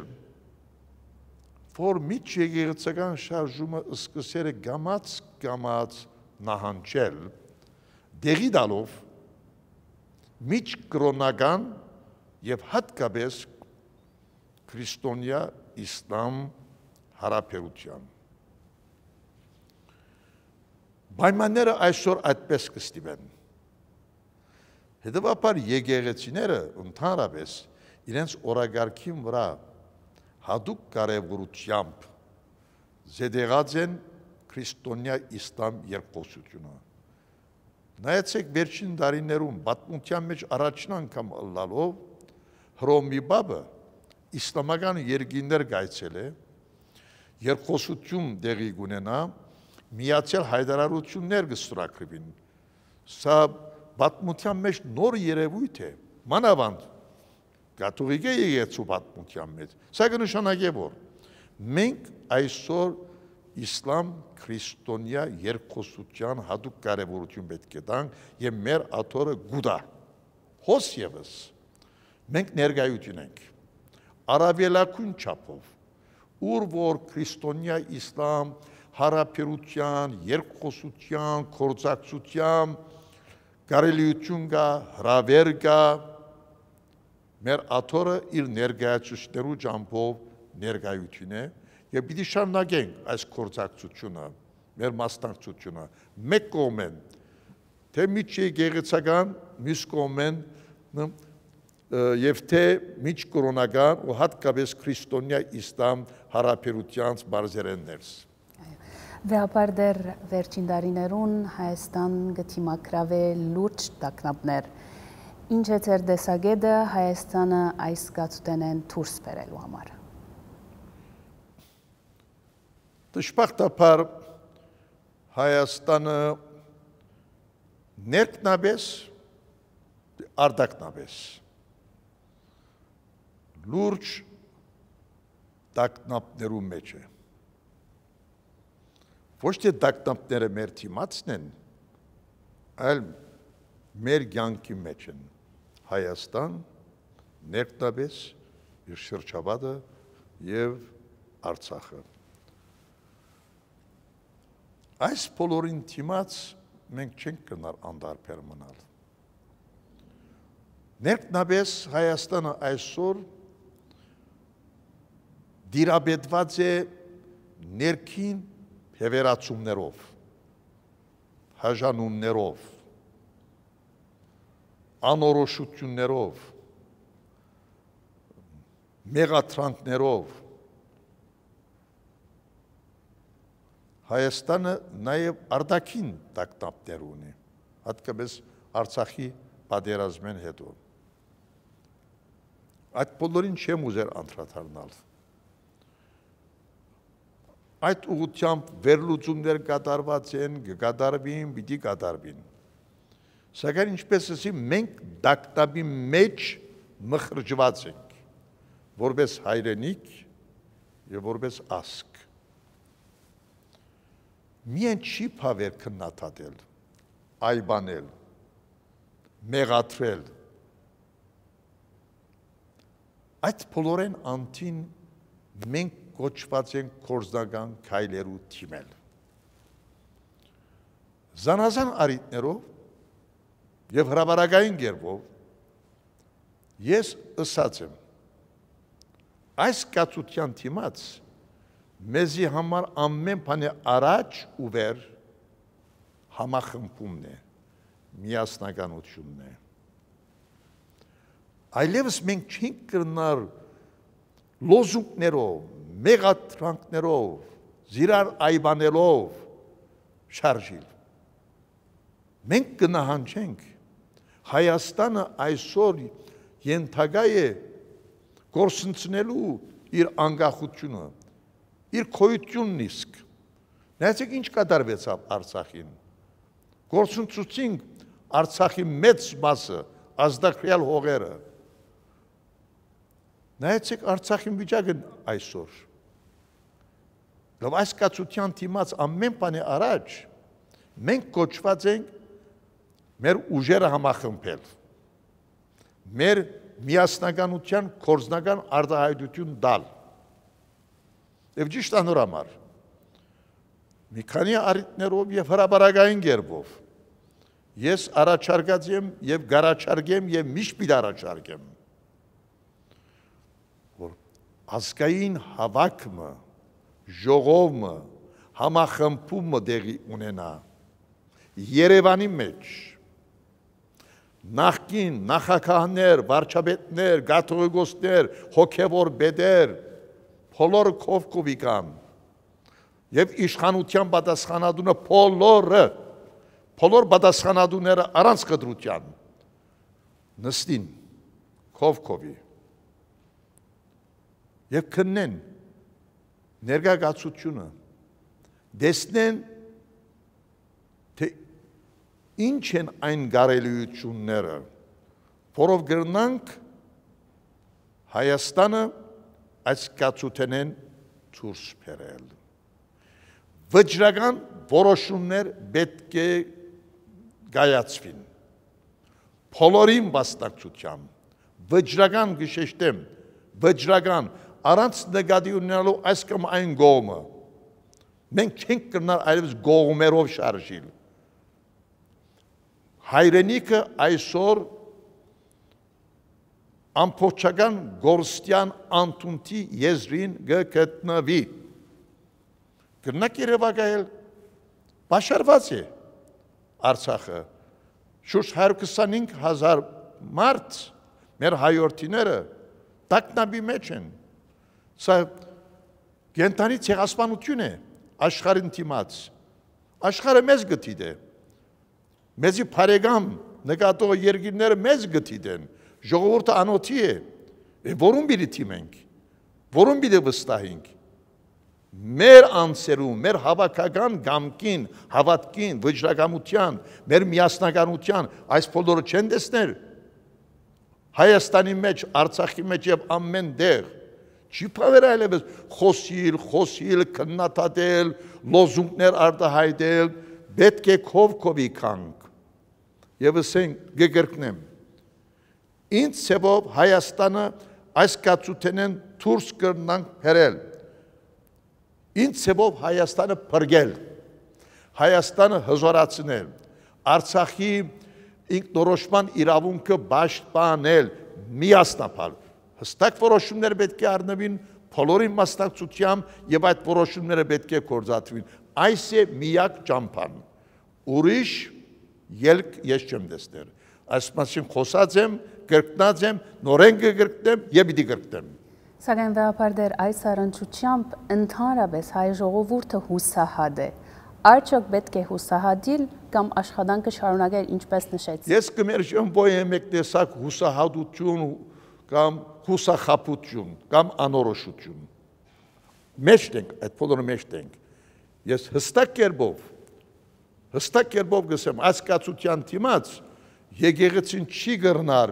որ միջեկեղեցական շարժումը սկսել է գամած նահանջել, դեղի տալով միջկրոնական եւ հատկապես քրիստոնյա իսլամ հարաբերության։ Պայմանները այսօր այդպես կստիպեն։ Հետևաբար եկեղեցիները ընդհանրապես իրենց օրագարկին վրա հadoop կարևորությամբ զետեղած են քրիստոնյա իսլամ երկխոսությունը։ Նայեցեք վերջին տարիներում պատմության մեջ առաջին անգամ ըլլալով Հռոմի Պապը իսլամական երկիներ գայցել է, երկխոսություն տեղի կունենա, միացյալ հայտարարություններ կստորագրվին։ Սա պատմության մեջ նոր երևույթ է, մանավանդ կաթողիկե եկեղեցու պատմության մեջ։ Սա կնշանակե, որ մենք այսօր իսլամ քրիստոնյա երկխոսության հadoop կարևորություն պետք է տանք եւ մեր աթորը գուտա։ Հոս եւս մենք ներկայություն ենք արաբելակուն չափով, ուր որ քրիստոնյա իսլամ հարաբերության, երկխոսության, կորձակցության կարելիություն կա, հրավեր կա, մեր աթորը իր ներկայացուցիչներու ճամփով ներկայություն է եւ պիտի շարունակենք այս կորձակցությունը, մեր մասնակցությունը, մեկ կողմեն, թե միջեկեղեցական, մյուս կողմեն եւ թե միջկրոնական ու հատկապես քրիստոնյա իսլամ հարաբերության բարձերներս։ Վեհապար դեռ վերջին տարիներուն Հայաստան գտիմակրավե լուրջ տագնապներ։ Ինչ է ձեր տեսակետը Հայաստանը այս գացուտենեն դուրս բերելու համար։ Դժբախտաբար Հայաստանը ներքնաբես, արտաքնաբես լուրջ տագնապներու մեջ է։ Ոչ թե տագնապները մեր թիմացն են, այլ մեր կյանքի մեջ են Հայաստան, ներքնաբես, իր շրջապատը եւ Արցախը։ Այս բոլորին թիմաց մենք չենք կնար անդարբեր մնալ։ Ներքնաբես Հայաստանը այսօր դիրաբետված է ներքին հևերացումներով, հաժանումներով, անորոշություններով, մեղատրանքներով։ Հայաստանը նաև արտաքին տագնապներ ունի, հատկապես Արցախի պատերազմեն հետո։ Այդ բոլորին չեմ ուզեր անդրադառնալ։ Այդ ուղղությամբ վերլուծումներ կատարված են, կկատարվին, պիտի կատարվին։ Սակայն ինչպես ասի, մենք տագնապի մեջ մխրճված ենք, որպես հայրենիք եւ որպես ազգ։ Միայն չի փավեր քննադատել, այբանել, մեղադրել։ Այդ բոլորեն անտին մենք կոչված ենք կորզնական քայլերու թիմել։ Զանազան առիթներով եւ հրաբարակային կերպով ես ըսած եմ այս կացության թիմաց մեզի համար ամեն բանի առաջ ու վեր համախմբումն է, միասնականությունն է։ Այլևս մենք չենք կրնար լոզունգներով, մեղադրանքներով, զիրար այբանելով շարժիլ։ Մենք կնահանջենք Հայաստանը այսօր ենթակա է գործընծնելու իր անկախությունը, իր քոյությունն իսկ։ Նայեցեք ինչ կատարվեցավ Արցախին։ Գործընծուցինք Արցախի մեծ մասը, ազդակրյալ հողերը։ Նայեցեք Արցախին վիճակը այսօր։ Լավ այս կացության թիմած ամեն բանի առաջ մենք կոչված ենք մեր ուժերը համախմբել, մեր միասնականության կորձնական արտահայտություն տալ։ Եվ ճիշտ անոր համար մի քանի առիթներով եւ հրաբարակային կերպով ես առաջարկած եմ եւ գարաչարգեմ եւ միշտ պիտի առաջարկեմ, որ ազգային հավաքումը, ժողովը, համախմբումը դեղի ունենա Երևանի մեջ նախկին նախագահներ, վարչապետներ, գաթողիկոսներ, հոգևոր բեդեր, բոլորը կողքովի կան եւ իշխանության պատասխանատունը բոլորը, բոլոր պատասխանատուները առանց կտրության նստին կողքովի եւ քննեն ներգաղացությունը, դեսնեն թե ինչ են այն գարելիությունները, որով գրնանք Հայաստանը այս կացութենեն ցուրս բերել։ Վճռական որոշումներ պետք է կայացվին։ Բոլորին մասնակցությամբ, վճռական գշեշտեմ, վճռական առանց նկատի ունենալու այս կամ այն կողմը։ Մենք չենք կրնալ այլևս կողմերով շարժիլ։ Հայրենիքը այսօր ամբողջական գործյան անտունտի եզրին գտնվի։ Կրնակ Երևակայել բաշարված է Արցախը, շուրջ հարյուր քսանհինգ հազար մարդ մեր հայորդիները տակնաբի մեջ են։ Սա կենտանի ցեղասպանություն է աշխարհին դիմաց։ Աշխարհը մեզ գտիդ է։ Մեզի բարեկամ նկատող երկիրները մեզ գտիդեն, ժողովուրդը անոթի է, որում պիտի թիմենք, որում պիտի վստահենք։ Մեր անձերում, մեր հավաքական գամքին, հավատքին, վճռակամության, մեր միասնականության այս բոլորը չեն տեսներ։ Հայաստանի մեջ, Արցախի մեջ եւ ամեն տեղ չի բավեր այլևս խոսիլ, խոսիլ, քննադատել, լոզունգներ արտահայտել, պետք է քով-քովի կանք։ Եվ ասենք գգրկնեմ, ինչ ցեվով Հայաստանը այս կացութենեն դուրս կրնանք հերել, ինչ ցեվով Հայաստանը փրկել, Հայաստանը հզորացնել, Արցախի ինքնորոշման իրավունքը պաշտպանել, միասնապալ, հստակ որոշումներ պետք է առնվին բոլորի մասնակցությամբ եւ այդ որոշումները պետք է կործատվին։ Այս է միակ ճամփան։ Ուրիշ ելք ես չեմ տեսներ։ Այս մասին խոսած եմ, կրկնած եմ, նորեն կգրկնեմ եւ պիտի կրկնեմ։ Սակայն վեհապար դեր այս առընչությամբ ընդհանրապես հայ ժողովուրդը հուսահատ է։ Արդյոք պետք է հուսահատիլ կամ աշխատանքը շարունակել ինչպես նշեցիք։ Ես կմերժեմ ոյ մեկ տեսակ հուսահատություն կամ հուսախաբություն կամ անորոշություն։ Մեջտ ենք, այդ բոլորը մեջտ ենք։ Ես հստակ կերպով Հստակ կերպով գսեմ, այս կացության թիմաց եկեղեցին չի գրնար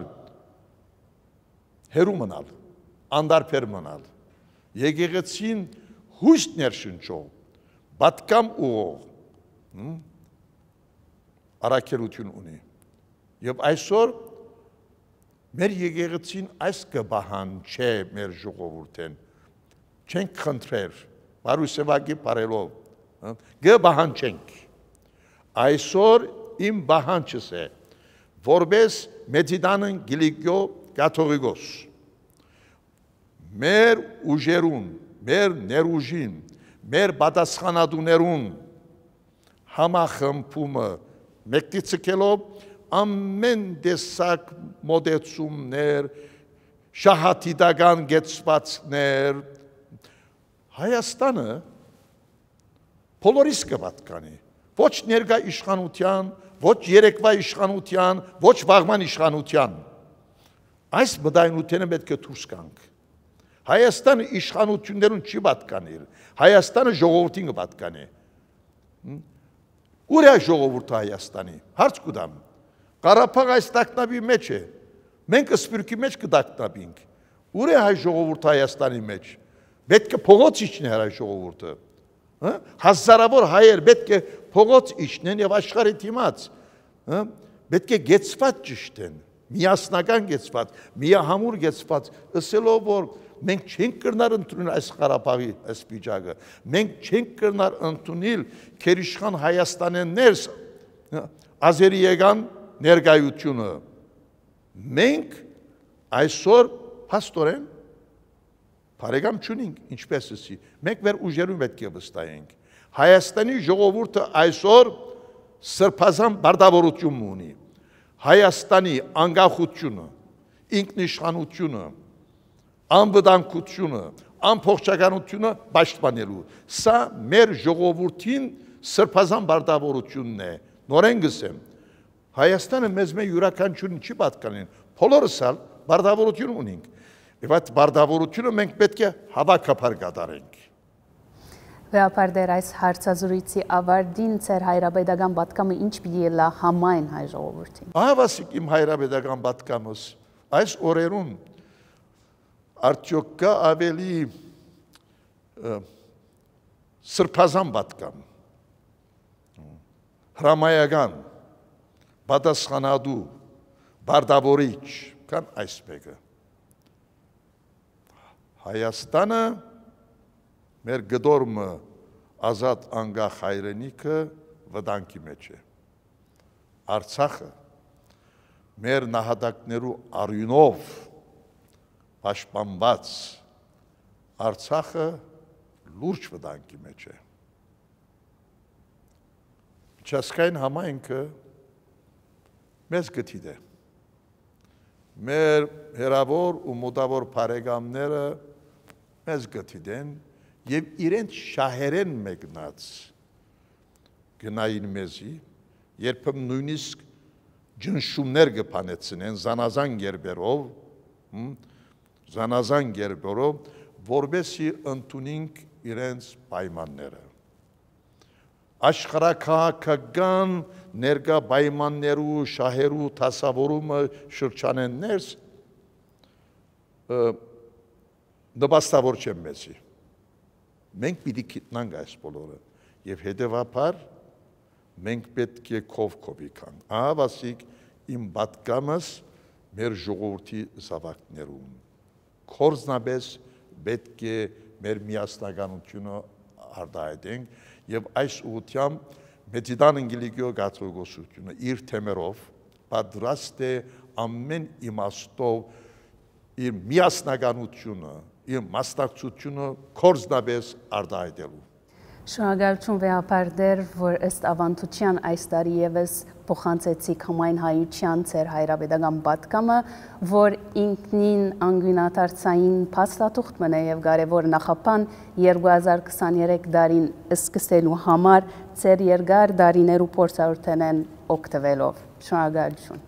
հերու մնալ, անդարբեր մնալ։ Եկեղեցին հույս ներշնչող, պատկամ ուղող առաքելություն ունի։ Եվ այսօր մեր եկեղեցին այս կբահանջե մեր ժողովուրդեն, չենք խնդրեր, բարուսևակի բարելով, կբահանջենք։ Այսօր իմ բահանջս է, որպես մեծիդանն գիլիկյո կաթողիկոս, մեր ուժերուն, մեր ներուժին, մեր պատասխանատուներուն համախմբումը մեկտի ցկելով ամեն տեսակ մոդեցումներ, շահաթիդական գեցվածքներ Հայաստանը բոլորիս կպատկանի ոչ ներկա իշխանության, ոչ երեկվա իշխանության, ոչ վաղման իշխանության այս մտայնությունը պետք է դուրս գանք Հայաստանը իշխանություններուն չի պատկանիր Հայաստանը ժողովրդին կպատկանի Ուր է ժողովուրդը Հայաստանի հարց կուտամ Ղարաբաղ այս տակնապի մեջ է մենք սփյուռքի մեջ կտակնապինք Ուր է հայ ժողովուրդը Հայաստանի մեջ պետք է փողոց իջնի հայ ժողովուրդը հազարավոր հայեր պետք է փողոց իջնեն եւ աշխարհի դիմաց պետք է գեցված ճշտեն միասնական գեցված միահամուր գեցված ասելով որ մենք չենք կրնար ընդունել այս Ղարաբաղի այս վիճակը մենք չենք կրնար ընդունել քերիշխան Հայաստանեն ներս ազերիական ներկայությունը մենք այսօր հաստորեն Բարեկամ չունենք, ինչպես էսի, մենք մեր ուժերում պետք է վստահենք։ Հայաստանի ժողովուրդը այսօր սրբազան բարդավորություն ունի։ Հայաստանի անկախությունը, ինքնիշխանությունը, անվտանգությունը, անփոխչականությունը պաշտպանելու։ Սա մեր ժողովրդին սրբազան բարդավորությունն է։ Նորեն գսեմ, Հայաստանը մեզ մեր յուրաքանչյուրին չի պատկանին, բոլորս ալ բարդավորություն ունենք։ Եվ այդ բարդավորությունը մենք պետք է հավաքապար կատարենք։ Վերապար դեր այս հարցազրույցի ավարտին ծեր հայրապետական պատկամը ինչ պիտի լա համայն հայ ժողովրդին։ Ահավասիկ իմ հայրապետական պատկամս այս օրերուն արդյոք կա ավելի սրբազան պատկամ, հրամայական, պատասխանատու, բարդավորիչ, կան այս մեկը։ Հայաստանը մեր գդորմը ազատ անկախ հայրենիքը վտանգի մեջ է։ Արցախը մեր նահատակներու արյունով պաշտպանված Արցախը լուրջ վտանգի մեջ է։ Միջազգային համայնքը մեզ գտիդ է։ Մեր հերավոր ու մոտավոր բարեկամները մեզ գտիդեն եւ իրենց շահերեն մեկնած գնային մեզի երբեմն նույնիսկ ջնշումներ կփանեցնեն զանազան գերբերով զանազան գերբերով որբեսի ընդունենք իրենց պայմանները աշխարհակահաղական ներկա պայմաններու շահերու դասավորումը շրջանեն ներս նպաստավոր չեմ մեզի։ Մենք պիտի գիտնանք այս բոլորը եւ հետեւաբար մենք պետք է կողքովի կանք։ Ահավասիկ իմ պատկամս մեր ժողովրդի զավակներուն։ Կորզնաբես պետք է մեր միասնականությունը արտահայտենք եւ այս ուղղությամբ Մեծիդան Անգելիկիո գաթողիկոսությունը իր թեմերով պատրաստ է ամեն իմաստով իր միասնականությունը իր մասնակցությունը կորզնաբես արտահայտելու։ Շնորհակալություն վեհապար դեր, որ ըստ ավանդության այս տարի եւս փոխանցեցիք համայն հայության ծեր հայրապետական պատկամը, որ ինքնին անգյունաթարցային փաստաթուղթ մնա եւ կարեւոր նախապան երկու հազար քսաներեք դարին սկսելու համար ծեր երկար դարիներու փորձառութենեն օգտվելով։ Շնորհակալություն։